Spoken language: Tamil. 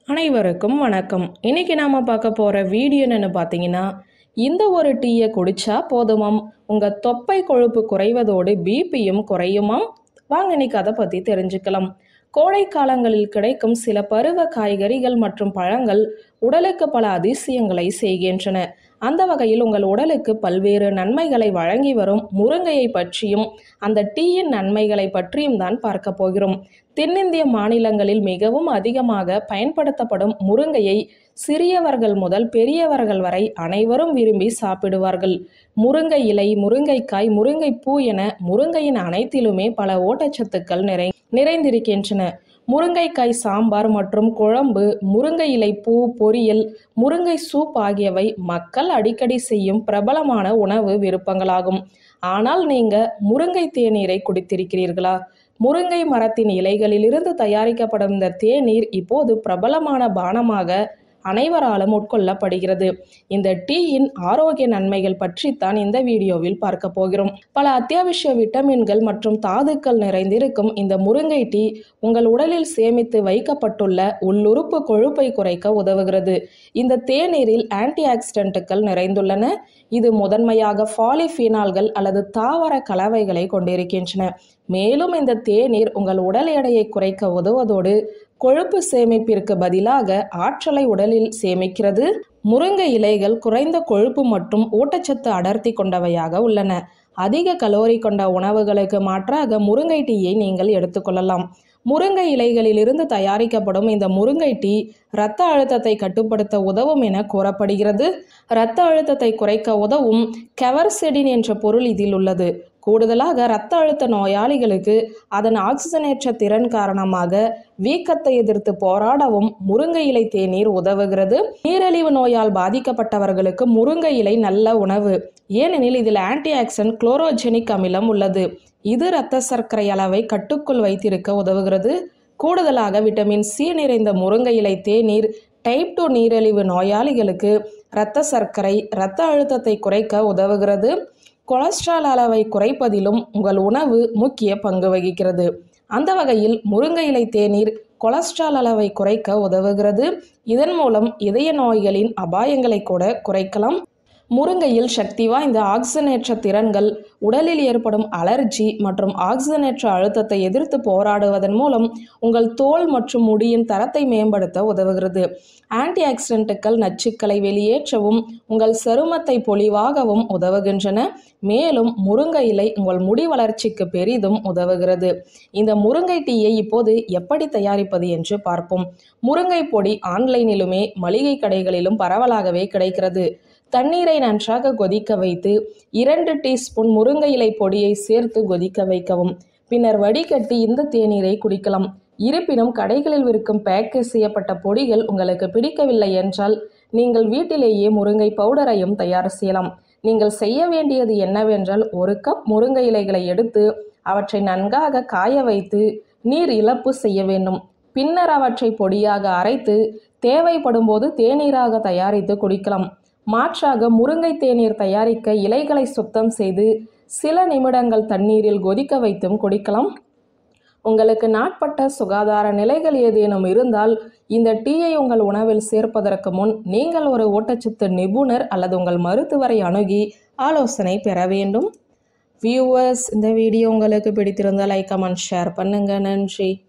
அனைவருக்கும் வணக்கம். இன்னைக்கு நாம பார்க்க போற வீடியோ என்னன்னு பார்த்தீங்கன்னா, இந்த ஒரு டீயை குடிச்சா போதுமாம், உங்க தொப்பை கொழுப்பு குறைவதோடு பிபியும் குறையுமாம். வாங்க இன்னைக்கு அதை பத்தி தெரிஞ்சுக்கலாம். கோடை காலங்களில் கிடைக்கும் சில பருவ காய்கறிகள் மற்றும் பழங்கள் உடலுக்கு பல அதிசயங்களை செய்கின்றன. அந்த வகையில் உங்கள் உடலுக்கு பல்வேறு நன்மைகளை வழங்கி வரும் முருங்கையை பற்றியும் அந்த டீயின் நன்மைகளை பற்றியும் தான் பார்க்க போகிறோம். தென்னிந்திய மாநிலங்களில் மிகவும் அதிகமாக பயன்படுத்தப்படும் முருங்கையை சிறியவர்கள் முதல் பெரியவர்கள் வரை அனைவரும் விரும்பி சாப்பிடுவார்கள். முருங்கை இலை, முருங்கைக்காய், முருங்கைப்பூ என முருங்கையின் அனைத்திலுமே பல ஊட்டச்சத்துக்கள் நிறைந்திருக்கின்றன. முருங்கைக்காய் சாம்பார் மற்றும் குழம்பு, முருங்கை இலை பூ பொரியல், முருங்கை சூப் ஆகியவை மக்கள் அடிக்கடி செய்யும் பிரபலமான உணவு விருப்பங்களாகும். ஆனால் நீங்க முருங்கை தேநீரை குடித்திருக்கிறீர்களா? முருங்கை மரத்தின் இலைகளிலிருந்து தயாரிக்கப்படும் இந்த தேநீர் இப்போது பிரபலமான பானமாக அனைவராலும் உட்கொள்ளப்படுகிறது. இந்த டீயின் ஆரோக்கிய நன்மைகள் பற்றித்தான் இந்த வீடியோவில் பார்க்க போகிறோம். பல அத்தியாவசிய விட்டமின்கள் மற்றும் தாதுக்கள் நிறைந்திருக்கும் இந்த முருங்கை டீ உங்கள் உடலில் சேமித்து வைக்கப்பட்டுள்ள உள்ளுறுப்பு கொழுப்பை குறைக்க உதவுகிறது. இந்த தேநீரில் ஆன்டி ஆக்சிடென்ட்டுகள் நிறைந்துள்ளன. இது முதன்மையாக பாலிஃபீனால்கள் அல்லது தாவர கலவைகளை கொண்டிருக்கின்றன. மேலும் இந்த தேநீர் உங்கள் உடல் எடையை குறைக்க உதவுவதோடு கொழுப்பு சேமிப்பிற்கு பதிலாக ஆற்றலை உடலில் சேமிக்கிறது. முருங்கை இலைகள் குறைந்த கொழுப்பு மற்றும் ஊட்டச்சத்து அடர்த்தி கொண்டவையாக உள்ளன. அதிக கலோரி கொண்ட உணவுகளுக்கு மாற்றாக முருங்கை டீயை நீங்கள் எடுத்துக்கொள்ளலாம். முருங்கை இலைகளிலிருந்து தயாரிக்கப்படும் இந்த முருங்கை டீ இரத்த அழுத்தத்தை கட்டுப்படுத்த உதவும் என கூறப்படுகிறது. இரத்த அழுத்தத்தை குறைக்க உதவும் கெவர்செடின் என்ற பொருள் இதில் உள்ளது. கூடுதலாக இரத்த அழுத்த நோயாளிகளுக்கு அதன் ஆக்சிஜனேற்ற திறன் காரணமாக வீக்கத்தை எதிர்த்து போராடவும் முருங்கை இலை தேநீர் உதவுகிறது. நீரிழிவு நோயால் பாதிக்கப்பட்டவர்களுக்கு முருங்கை இலை நல்ல உணவு. ஏனெனில் இதில் ஆன்டி ஆக்சிடென்ட் குளோரோஜெனிக் அமிலம் உள்ளது. இது இரத்த சர்க்கரை அளவை கட்டுக்குள் வைத்திருக்க உதவுகிறது. கூடுதலாக விட்டமின் சி நிறைந்த முருங்கை இலை தேநீர் டைப் 2 நீரிழிவு நோயாளிகளுக்கு இரத்த சர்க்கரை, இரத்த அழுத்தத்தை குறைக்க உதவுகிறது. கொலஸ்ட்ரால் அளவை குறைப்பதிலும் உங்கள் உணவு முக்கிய பங்கு வகிக்கிறது. அந்த வகையில் முருங்கை இலை தேநீர் கொலஸ்ட்ரால் அளவை குறைக்க உதவுகிறது. இதன் மூலம் இதய நோய்களின் அபாயங்களை கூட குறைக்கலாம். முருங்கையில் சக்தி வாய்ந்த ஆக்சிஜனேற்ற திறன்கள் உடலில் ஏற்படும் அலர்ஜி மற்றும் ஆக்சிஜனேற்ற அழுத்தத்தை எதிர்த்து போராடுவதன் மூலம் உங்கள் தோல் மற்றும் முடியின் தரத்தை மேம்படுத்த உதவுகிறது. ஆன்டி ஆக்சிடென்ட்டுகள் நச்சுக்களை வெளியேற்றவும் உங்கள் சருமத்தை பொலிவாகவும் உதவுகின்றன. மேலும் முருங்கை இலை உங்கள் முடி வளர்ச்சிக்கு பெரிதும் உதவுகிறது. இந்த முருங்கை டீயை இப்போது எப்படி தயாரிப்பது என்று பார்ப்போம். முருங்கை பொடி ஆன்லைனிலுமே மளிகை கடைகளிலும் பரவலாகவே கிடைக்கிறது. தண்ணீரை நன்றாக கொதிக்க வைத்து 2 டீஸ்பூன் முருங்கை இலை பொடியை சேர்த்து கொதிக்க வைக்கவும். பின்னர் வடிகட்டி இந்த தேநீரை குடிக்கலாம். இருப்பினும் கடைகளில் விற்கும் பேக்கேஜ் செய்யப்பட்ட பொடிகள் உங்களுக்கு பிடிக்கவில்லை என்றால் நீங்கள் வீட்டிலேயே முருங்கை பவுடரையும் தயார் செய்யலாம். நீங்கள் செய்ய வேண்டியது என்னவென்றால் 1 கப் முருங்கை இலைகளை எடுத்து அவற்றை நன்காக காய வைத்து நீர் இழப்பு செய்ய வேண்டும். பின்னர் அவற்றை பொடியாக அரைத்து தேவைப்படும் போது தேநீராக தயாரித்து குடிக்கலாம். மாற்றாக முருங்கை தேநீர் தயாரிக்க இலைகளை சுத்தம் செய்து சில நிமிடங்கள் தண்ணீரில் கொதிக்க வைத்தும் குடிக்கலாம். உங்களுக்கு நாட்பட்ட சுகாதார நிலைகள் ஏதேனும் இருந்தால் இந்த டீயை உங்கள் உணவில் சேர்ப்பதற்கு முன் நீங்கள் ஒரு ஊட்டச்சத்து நிபுணர் அல்லது உங்கள் மருத்துவரை அணுகி ஆலோசனை பெற வேண்டும். வியூவர்ஸ், இந்த வீடியோ உங்களுக்கு பிடித்திருந்தால் லைக், கமெண்ட், ஷேர் பண்ணுங்க. நன்றி.